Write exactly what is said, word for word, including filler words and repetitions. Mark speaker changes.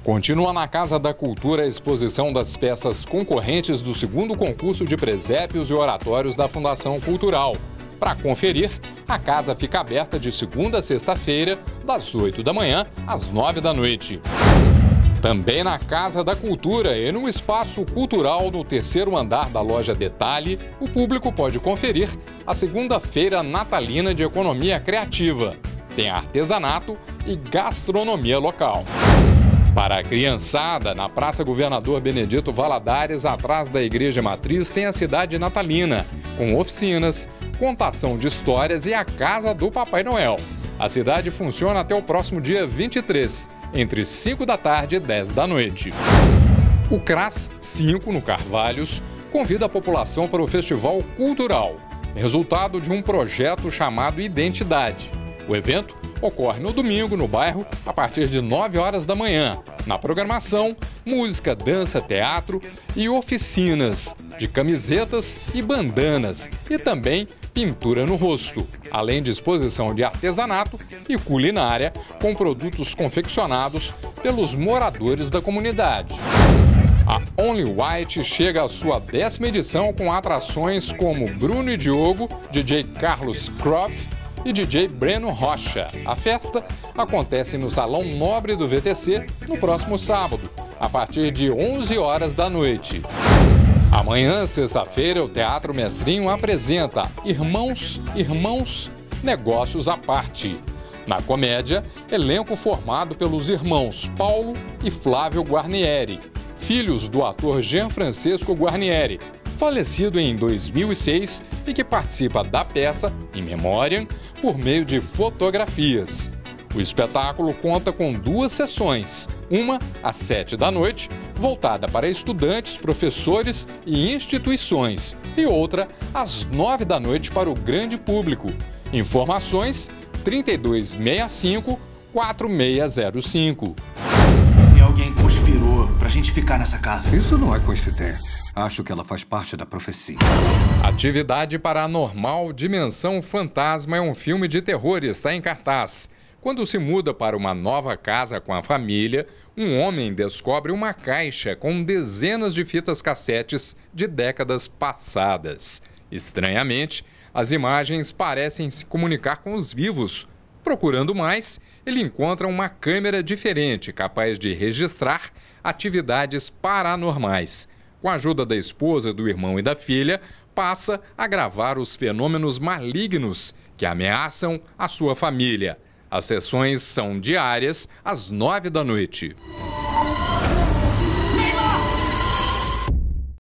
Speaker 1: Continua na Casa da Cultura a exposição das peças concorrentes do segundo concurso de presépios e oratórios da Fundação Cultural. Para conferir, a casa fica aberta de segunda a sexta-feira, das oito da manhã às nove da noite. Também na Casa da Cultura e no espaço cultural no terceiro andar da loja Detalhe, o público pode conferir a segunda-feira natalina de economia criativa. Tem artesanato e gastronomia local. Para a criançada, na Praça Governador Benedito Valadares, atrás da Igreja Matriz, tem a Cidade Natalina, com oficinas, contação de histórias e a Casa do Papai Noel. A cidade funciona até o próximo dia vinte e três, entre cinco da tarde e dez da noite. O CRAS cinco, no Carvalhos, convida a população para o Festival Cultural, resultado de um projeto chamado Identidade. O evento ocorre no domingo, no bairro, a partir de nove horas da manhã. Na programação, música, dança, teatro e oficinas de camisetas e bandanas e também pintura no rosto, além de exposição de artesanato e culinária com produtos confeccionados pelos moradores da comunidade. A Only White chega à sua décima edição com atrações como Bruno e Diogo, D J Carlos Croft e D J Breno Rocha. A festa acontece no Salão Nobre do V T C no próximo sábado, a partir de onze horas da noite. Amanhã, sexta-feira, o Teatro Mestrinho apresenta Irmãos, Irmãos, Negócios à Parte. Na comédia, elenco formado pelos irmãos Paulo e Flávio Guarnieri, filhos do ator Jean Francesco Guarnieri, falecido em dois mil e seis e que participa da peça, em memória, por meio de fotografias. O espetáculo conta com duas sessões, uma às sete da noite, voltada para estudantes, professores e instituições, e outra às nove da noite para o grande público. Informações trinta e dois sessenta e cinco, quarenta e seis zero cinco.
Speaker 2: Se alguém conspirou pra gente ficar nessa casa.
Speaker 3: Isso não é coincidência. Acho que ela faz parte da profecia.
Speaker 1: Atividade Paranormal Dimensão Fantasma é um filme de terror e está em cartaz. Quando se muda para uma nova casa com a família, um homem descobre uma caixa com dezenas de fitas cassetes de décadas passadas. Estranhamente, as imagens parecem se comunicar com os vivos. Procurando mais, ele encontra uma câmera diferente, capaz de registrar atividades paranormais. Com a ajuda da esposa, do irmão e da filha, passa a gravar os fenômenos malignos que ameaçam a sua família. As sessões são diárias, às nove da noite.